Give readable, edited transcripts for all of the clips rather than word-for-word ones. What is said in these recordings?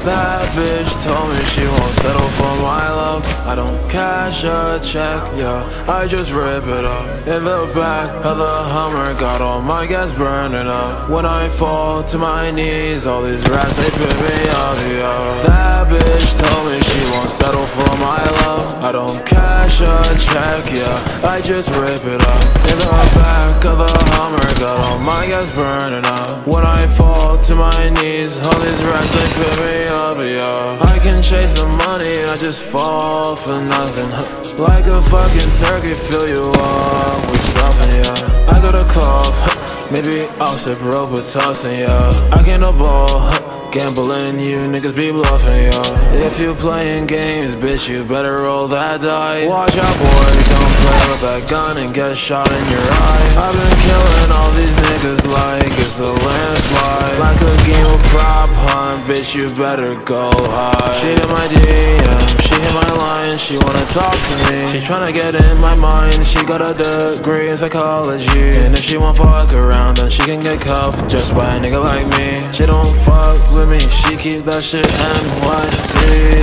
That bitch told me she won't settle for my love. I don't cash a check, yeah, I just rip it up. In the back of the Hummer, got all my gas burning up. When I fall to my knees, all these rats, they pick me up, yeah. That bitch told me she won't settle for my love. I don't cash a check, yeah, I just rip it up. In the back of the Hummer, got all my gas burning up. When I fall to my knees, all these rats, they pick me up, yeah. I can chase the money, I just fall for nothing. Like a fucking turkey, fill you up with stuffing, yeah. I got a cup, maybe I'll sip Robitussin, yeah. I can't no ball, gambling, you niggas be bluffing, yeah. If you playing games, bitch, you better roll that die. Watch out, boy, don't play with that gun and get shot in your eye. I've been killing all these niggas like it's a landslide. Like a game of prop hunt, bitch, you better go high. She hit my DM, she hit my line, she wanna talk to me. She tryna get in my mind, she got a degree in psychology. And if she won't fuck around, then she can get cuffed just by a nigga like me. She don't fuck with me, she keep that shit NYC.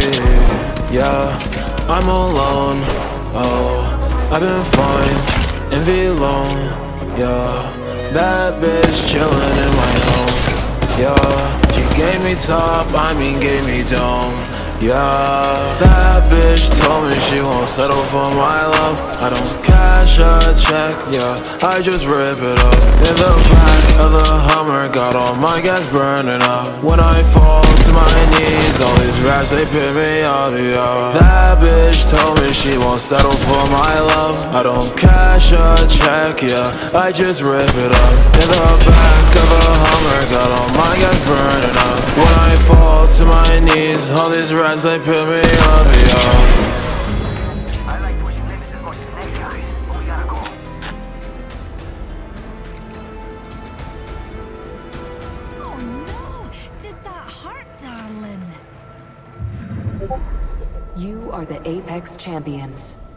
Yeah, I'm alone, oh, I've been fine, envy alone, yeah. That bitch chillin' in my home, yeah. She gave me top, I mean gave me dome, yeah. That bitch told me she won't settle for my love. I don't cash a check, yeah, I just rip it up. In the back of the Hummer, got all my gas burning up. When I fall to my knees, all these rats, they pick me up, yeah. That bitch told me she won't settle for my love. I don't cash a check, yeah, I just rip it up. In the back of a Hummer, got all my gas burning up. When I fall to my knees, all these rats, they pick me up, yeah. You are the Apex Champions.